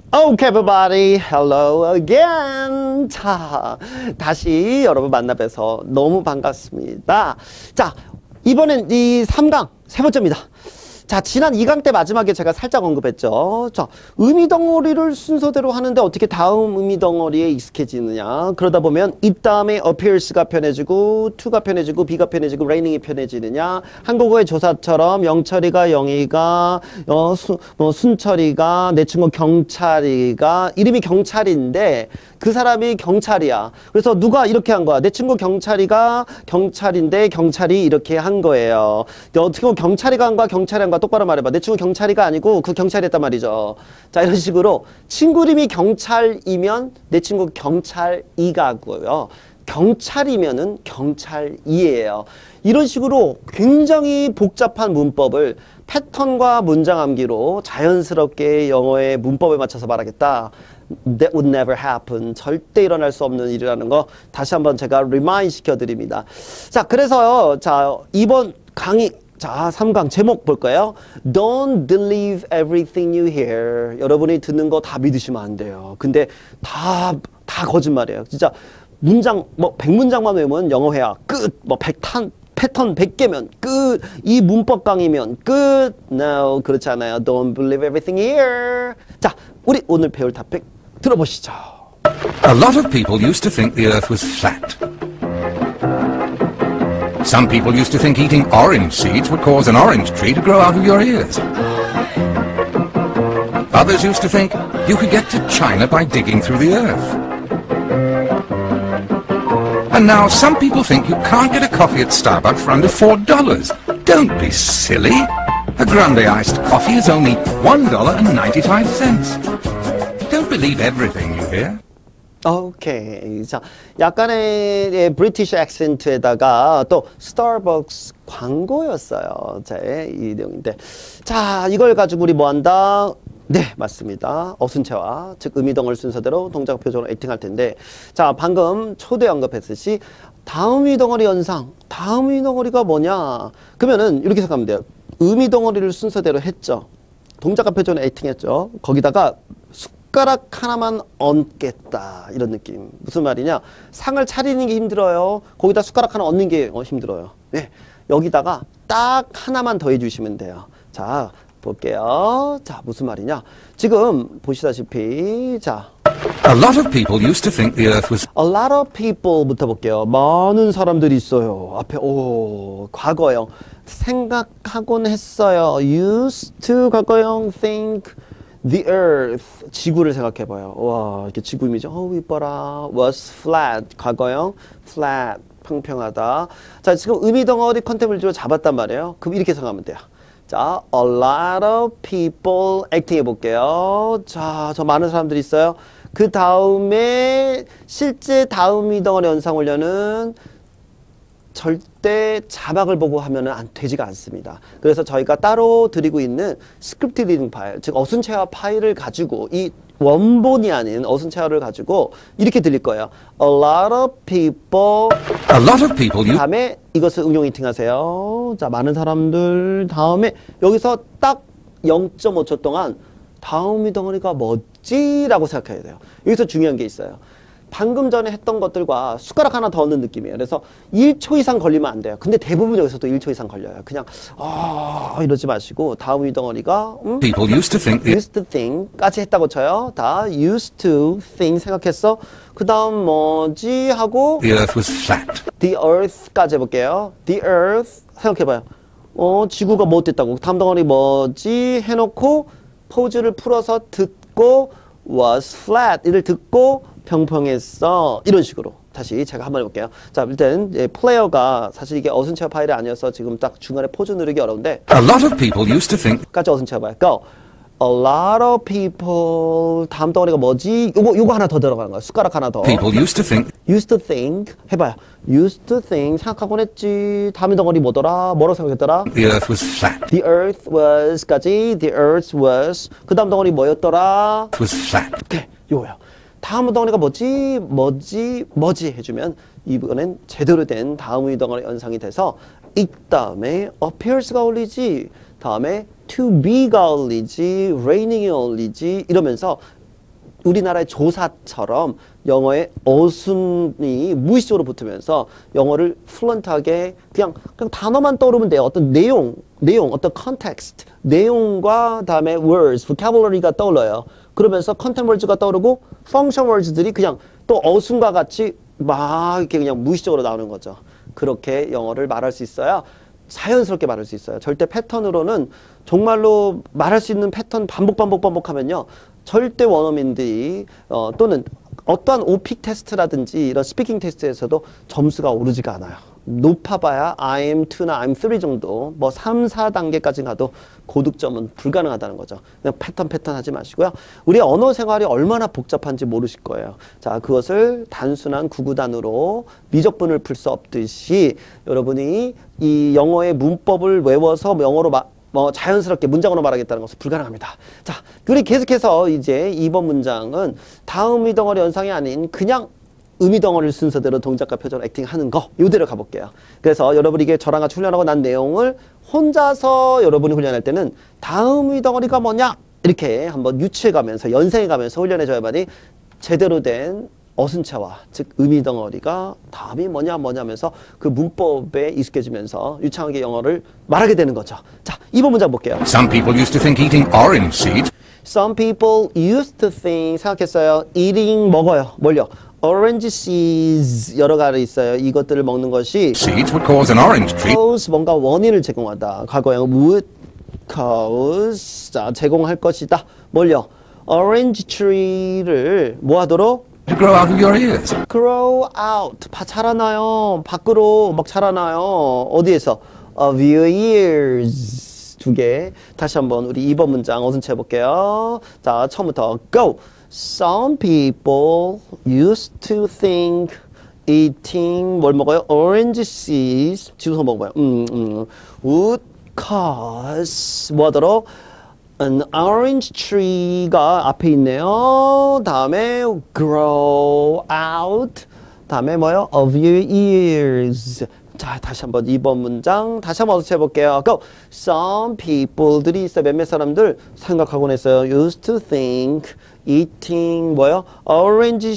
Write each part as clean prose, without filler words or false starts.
Okay, everybody. Hello again. 자, 다시 여러분 만나 뵈서 너무 반갑습니다. 자, 이번엔 이 3강 세 번째입니다. 자, 지난 2강 때 마지막에 제가 살짝 언급했죠. 자, 의미덩어리를 순서대로 하는데 어떻게 다음 의미덩어리에 익숙해지느냐. 그러다 보면 it 다음에 appears가 편해지고 to가 편해지고 be가 편해지고 raining이 편해지느냐. 한국어의 조사처럼 영철이가 영희가 순철이가 내 친구 경찰이가 이름이 경찰인데 그 사람이 경찰이야. 그래서 누가 이렇게 한 거야. 내 친구 경찰이가 경찰인데 경찰이 이렇게 한 거예요. 어떻게 보면 경찰이가 한 거야 경찰이 한 거야. 똑바로 말해봐. 내 친구 경찰이가 아니고 그 경찰이 했단 말이죠. 자, 이런 식으로 친구 이름이 경찰이면 내 친구 경찰이가고요. 경찰이면은 경찰이에요. 이런 식으로 굉장히 복잡한 문법을 패턴과 문장 암기로 자연스럽게 영어의 문법에 맞춰서 말하겠다. That would never happen. 절대 일어날 수 없는 일이라는 거 다시 한번 제가 리마인드 시켜드립니다. 자, 그래서요. 자, 이번 강의 자, 3강 제목 볼까요? Don't believe everything you hear. 여러분이 듣는 거 다 믿으시면 안 돼요. 근데 다 거짓말이에요. 진짜 문장 뭐 100문장만 외우면 영어 회화 끝. 뭐 패턴 100개면 끝. 이 문법 강의면 끝. No, 그렇지 않아요. Don't believe everything you hear. 자, 우리 오늘 배울 토픽 들어보시죠. A lot of people used to think the earth was flat. Some people used to think eating orange seeds would cause an orange tree to grow out of your ears. Others used to think you could get to China by digging through the earth. And now some people think you can't get a coffee at Starbucks for under $4. Don't be silly. A grande iced coffee is only $1.95. Don't believe everything you hear. 오케이. 자, 약간의 브리티시 액센트에다가 또 스타벅스 광고였어요. 자, 이 내용인데. 자, 이걸 가지고 우리 뭐 한다? 네, 맞습니다. 어순체화, 즉 의미덩어리 순서대로 동작 표정으로 액팅할 텐데, 자, 방금 초대 언급했듯이 다음 의미덩어리 연상, 다음 의미덩어리가 뭐냐? 그러면은 이렇게 생각하면 돼요. 의미덩어리를 순서대로 했죠. 동작과 표정으로 액팅했죠. 거기다가 숟가락 하나만 얹겠다 이런 느낌. 무슨 말이냐? 상을 차리는 게 힘들어요. 거기다 숟가락 하나 얹는 게 힘들어요. 네, 여기다가 딱 하나만 더 해주시면 돼요. 자, 볼게요. 자, 무슨 말이냐? 지금 보시다시피 자, A lot of people used to think the earth was a lot of people부터 볼게요. 많은 사람들이 있어요. 앞에 과거형 생각하곤 했어요. used to 과거형 think the earth 지구를 생각해봐요. 와, 이렇게 지구 이미지 이뻐라. was flat 과거형 flat 평평하다. 자, 지금 의미덩어리 컨셉을 잡았단 말이에요. 그럼 이렇게 생각하면 돼요. 자, a lot of people acting 해볼게요. 자, 저 많은 사람들이 있어요. 그 다음에 실제 다음 의미덩어리 연상 훈련은 절대 자막을 보고 하면 되지가 않습니다. 그래서 저희가 따로 드리고 있는 스크립트 리딩 파일, 즉 어순체화 파일을 가지고 이 원본이 아닌 어순체화를 가지고 이렇게 들릴 거예요. A lot of people. 다음에 이것을 응용 히팅하세요. 자, 많은 사람들 다음에 여기서 딱 0.5초 동안 다음 의미덩어리가 뭐지? 라고 생각해야 돼요. 여기서 중요한 게 있어요. 방금 전에 했던 것들과 숟가락 하나 더 넣는 느낌이에요. 그래서 1초 이상 걸리면 안 돼요. 근데 대부분 여기서도 1초 이상 걸려요. 그냥 이러지 마시고 다음 의미덩어리가 people used to think 까지 했다고 쳐요. 다 used to think 생각했어. 그 다음 뭐지 하고 the earth was flat. the earth까지 해볼게요. the earth 생각해봐요. 지구가 뭐 됐다고. 다음 덩어리 뭐지 해놓고 포즈를 풀어서 듣고 was flat 이를 듣고 평평했어. 이런 식으로 다시 제가 한번 해볼게요. 자, 일단 플레이어가 사실 이게 어순체화 파일이 아니어서 지금 딱 중간에 포즈 누르기 어려운데 A lot of people used to think 까지 어순체화 봐요. Go. A lot of people 다음 덩어리가 뭐지? 요거 하나 더 들어가는 거야. 숟가락 하나 더. people used to think 해봐요. used to think 생각하곤 했지. 다음 덩어리 뭐더라? 뭐라고 생각했더라? the earth was flat. The earth was까지 the earth was 그 다음 덩어리 뭐였더라? It was flat. 오케이, 요거요. 다음 덩어리가 뭐지 해주면 이번엔 제대로 된 다음 덩어리 연상이 돼서 이 다음에 appears가 어울리지, 다음에 to be가 어울리지, raining이 어울리지 이러면서 우리나라의 조사처럼 영어에 어순이 무의식적으로 붙으면서 영어를 플루언트하게 그냥 단어만 떠오르면 돼요. 어떤 내용, 어떤 context, 내용과 다음에 words, vocabulary가 떠올라요. 그러면서 content words가 떠오르고 function words들이 그냥 또 어순과 같이 막 이렇게 그냥 무의식적으로 나오는 거죠. 그렇게 영어를 말할 수 있어야 자연스럽게 말할 수 있어요. 절대 패턴으로는 정말로 말할 수 있는 패턴 반복하면요. 절대 원어민들이 또는 어떠한 오픽 테스트라든지 이런 스피킹 테스트에서도 점수가 오르지가 않아요. 높아봐야 I'm2나 I'm3 정도 뭐 3, 4단계까지 가도 고득점은 불가능하다는 거죠. 그냥 패턴 하지 마시고요. 우리 언어 생활이 얼마나 복잡한지 모르실 거예요. 자, 그것을 단순한 구구단으로 미적분을 풀 수 없듯이 여러분이 이 영어의 문법을 외워서 영어로 자연스럽게 문장으로 말하겠다는 것은 불가능합니다. 자, 우리 계속해서 이제 2번 문장은 다음 의미덩어리 연상이 아닌 그냥 의미덩어리 순서대로 동작과 표정 액팅하는 거 이대로 가볼게요. 그래서 여러분이 이게 저랑 같이 훈련하고 난 내용을 혼자서 여러분이 훈련할 때는 다음 의미덩어리가 뭐냐 이렇게 한번 유추해가면서 연상해가면서 훈련해줘야만이 제대로 된 어순체와 즉 의미덩어리가 다음이 뭐냐 하면서 그 문법에 익숙해지면서 유창하게 영어를 말하게 되는 거죠. 자, 2번 문장 볼게요. Some people used to think eating orange seeds Some people used to think 생각했어요. Eating 먹어요. 뭘요? Orange seeds 여러 가지 있어요. 이것들을 먹는 것이 seeds would cause an orange tree cause 뭔가 원인을 제공하다. 과거형 would cause 자 제공할 것이다. 뭘요? Orange tree를 뭐 하도록? to grow out of your ears. grow out 자라나요. 밖으로 막 자라나요. 어디에서? of your ears 두 개. 다시 한번 우리 2번 문장 어순체 해볼게요. 자, 처음부터 go. Some people used to think eating 뭘 먹어요? orange seeds 지우서 먹어봐요. would cause 뭐 하도록? an orange tree가 앞에 있네요. 다음에 grow out. 다음에 뭐요? of your ears. 자, 다시 한번 2번 문장 다시 한번 어서 해볼게요. Go. Some people들이 있어요. 몇몇 사람들 생각하곤 했어요. used to think eating 뭐요? orange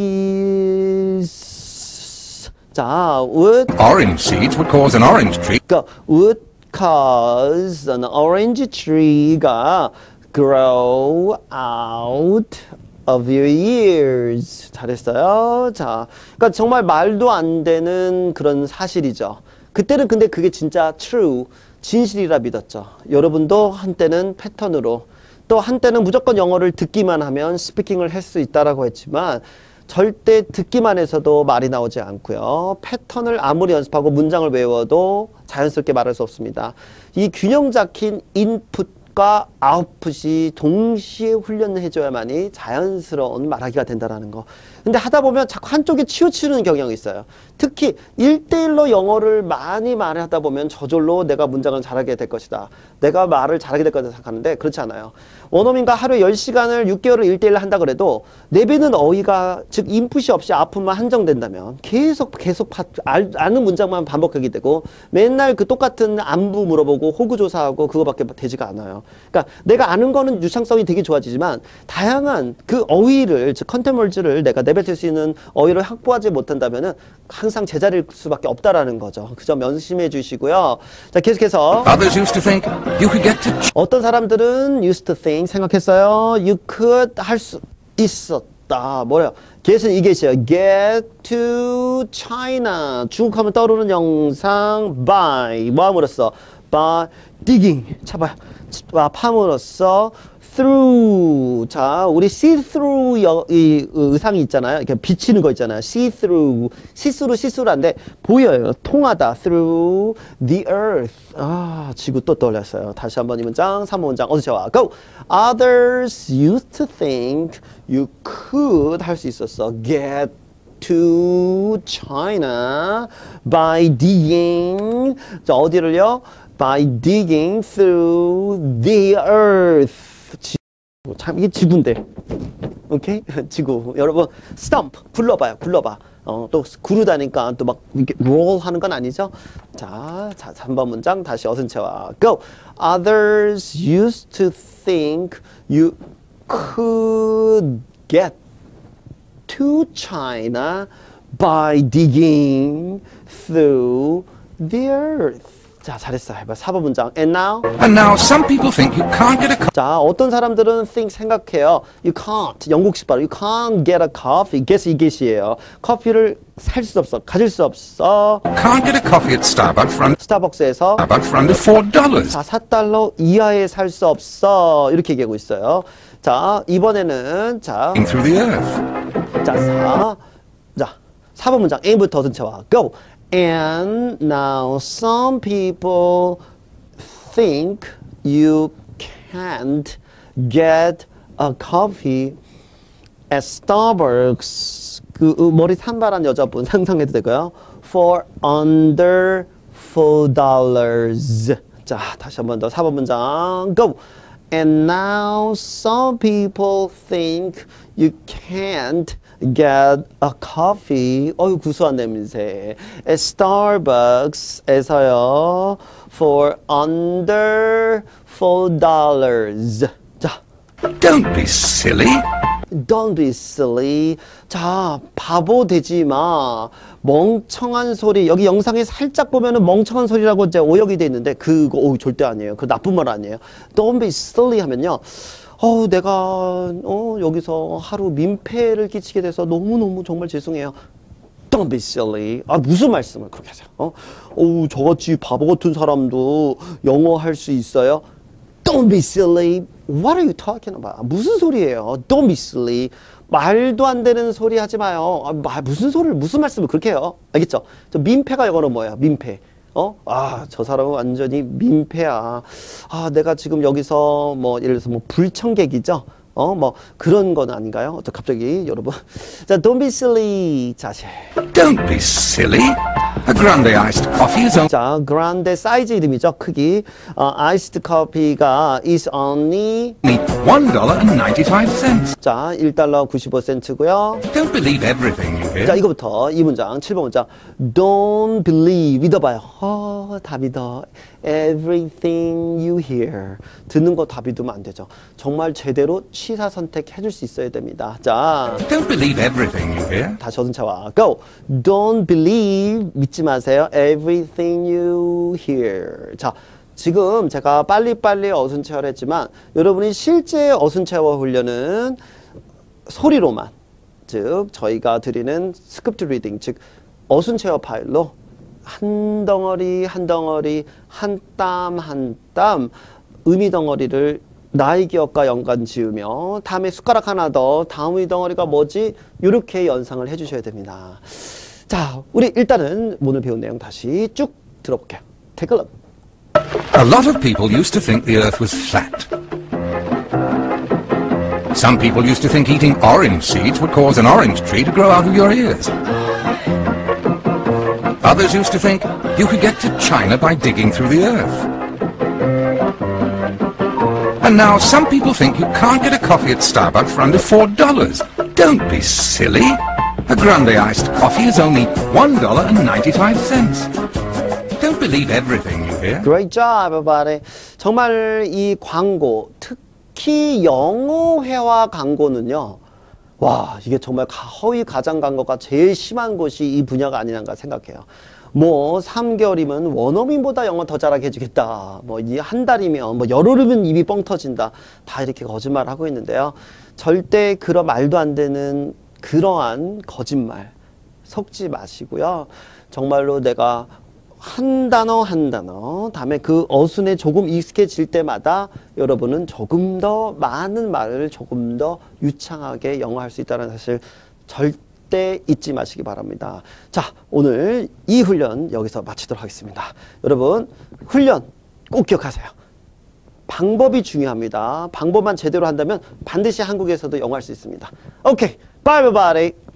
seeds. 자, would Orange seeds would cause an orange tree 그러니까 would cause an orange tree가 grow out of your ears. 잘했어요. 자, 그러니까 정말 말도 안 되는 그런 사실이죠. 그때는 근데 그게 진짜 true, 진실이라 믿었죠. 여러분도 한때는 패턴으로 또 한때는 무조건 영어를 듣기만 하면 스피킹을 할 수 있다라고 했지만 절대 듣기만 해서도 말이 나오지 않고요. 패턴을 아무리 연습하고 문장을 외워도 자연스럽게 말할 수 없습니다. 이 균형 잡힌 인풋과 아웃풋이 동시에 훈련을 해줘야만이 자연스러운 말하기가 된다는 거. 근데 하다 보면 자꾸 한쪽에 치우치는 경향이 있어요. 특히 1대1로 영어를 많이 말하다 보면 저절로 내가 문장을 잘하게 될 것이다. 내가 말을 잘하게 될 거다 생각하는데 그렇지 않아요. 원어민과 하루에 10시간을 6개월을 1대1로 한다 그래도 내뱉는 어휘가 즉 인풋이 없이 아웃풋만 한정된다면 계속 아는 문장만 반복하게 되고 맨날 그 똑같은 안부 물어보고 호구조사하고 그거밖에 되지가 않아요. 그러니까 내가 아는 거는 유창성이 되게 좋아지지만 다양한 그 어휘를 즉 컨템월즈를 내가 내뱉을 수 있는 어휘를 확보하지 못한다면은 항상 제자리일 수밖에 없다라는 거죠. 그 점 명심해 주시고요. 자, 계속해서 Others used to think you could get to 어떤 사람들은 used to think 생각했어요. You could 할 수 있었다. 뭐래요? get은 이게 있어요. get to China. 중국하면 떠오르는 영상 by 뭐함으로써 by digging 차봐요. 파므로써 through. 자, 우리 see through 이 의상이 있잖아요. 이렇게 비치는 거 있잖아요. see through. 시스루한데 보여요. 통하다. through the earth. 아, 지구 또 떠올렸어요. 다시 한번 이 문장, 3번 문장 어서 와. Go. Others used to think you could 할 수 있었어. get to China by digging. 자, 어디를요? by digging through the earth. 참 이게 지구인데, 오케이? 지구. 여러분, stomp 굴러봐. 또 구르다니까 또 막 이렇게 roll 하는 건 아니죠? 자, 3번 문장 다시 어순체와 go. Others used to think you could get to China by digging through the earth. 자, 잘했어. 해봐. 4번 문장. And now some people think you can't get a coffee. 자, 어떤 사람들은 think 생각해요. You can't. 영국식 발음. You can't get a coffee. get 이 get이에요. 커피를 살 수 없어. 가질 수 없어. Can't get a coffee at 스타벅스에서 Starbucks for under $4. 자, 4달러 이하에 살 수 없어. 이렇게 얘기하고 있어요. 자, 이번에는 자, Through the earth. 자, 4번 문장. A부터 어떤 채와. Go. And now some people think you can't get a coffee at Starbucks. 그 머리 산발한 여자분 상상해도 될까요? For under $4. 자, 다시 한 번 더 4번 문장. Go. And now some people think you can't get a coffee. 어유 구수한 냄새. At Starbucks에서요. For under $4. 자, Don't be silly. Don't be silly. 자, 바보 되지 마. 멍청한 소리. 여기 영상에 살짝 보면은 멍청한 소리라고 이제 오역이 돼 있는데 그거 절대 아니에요. 그 나쁜 말 아니에요. Don't be silly 하면요. 내가 여기서 하루 민폐를 끼치게 돼서 너무너무 정말 죄송해요. Don't be silly. 아, 무슨 말씀을 그렇게 하세요? 저같이 바보 같은 사람도 영어 할 수 있어요? Don't be silly. What are you talking about? 무슨 소리예요? Don't be silly. 말도 안 되는 소리 하지 마요. 무슨 말씀을 그렇게 해요? 알겠죠? 저 민폐가 영어로 뭐예요? 민폐. 저 사람은 완전히 민폐야. 내가 지금 여기서 예를 들어서 불청객이죠? 뭐 그런 건 아닌가요? 갑자기 여러분. 자, don't be silly. 자, Don't be silly. A grande iced coffee is only 자, grande 사이즈 이름이죠. 크기. iced coffee가 is only $1.95. 자, 1달러 95센트고요. Don't believe everything you hear. 자, 이거부터 이 문장 7번 문장. Don't believe 믿어봐요. 다 믿어. Everything you hear. 듣는 거 다 믿으면 안 되죠. 정말 제대로 취사 선택해 줄 수 있어야 됩니다. 자, Don't believe everything you hear. 다시 어순차와 Go. Don't believe 믿지 마세요. Everything you hear. 자, 지금 제가 빨리빨리 어순체어를 했지만 여러분이 실제 어순체어 훈련은 소리로만, 즉 저희가 드리는 스크립트 리딩, 즉 어순체어 파일로 한 덩어리 한 덩어리, 한 땀 한 땀 의미 덩어리를 나의 기억과 연관 지으며 다음에 숟가락 하나 더 다음 의미 덩어리가 뭐지? 이렇게 연상을 해주셔야 됩니다. 자, 우리 일단은 오늘 배운 내용 다시 쭉 들어볼게요. Take a look. A lot of people used to think the earth was flat. Some people used to think eating orange seeds would cause an orange tree to grow out of your ears. Others used to think you could get to China by digging through the earth. And now some people think you can't get a coffee at Starbucks for under $4. Don't be silly. A grande iced coffee is only $1.95. Don't believe everything you hear. Great job, everybody. 정말 이 광고, 특히 영어 회화 광고는요. 와, 이게 정말 허위 가장 광고가 제일 심한 곳이 이 분야가 아니란가 생각해요. 3개월이면 원어민보다 영어 더 잘하게 해주겠다. 이 한 달이면, 열흘이면 입이 뻥 터진다. 다 이렇게 거짓말 하고 있는데요. 절대 그런 말도 안 되는 그러한 거짓말 속지 마시고요. 정말로 내가 한 단어 한 단어, 다음에 그 어순에 조금 익숙해질 때마다 여러분은 조금 더 많은 말을 조금 더 유창하게 영어할 수 있다는 사실 절대 잊지 마시기 바랍니다. 자, 오늘 이 훈련 여기서 마치도록 하겠습니다. 여러분, 훈련 꼭 기억하세요. 방법이 중요합니다. 방법만 제대로 한다면 반드시 한국에서도 영어할 수 있습니다. 오케이, bye everybody.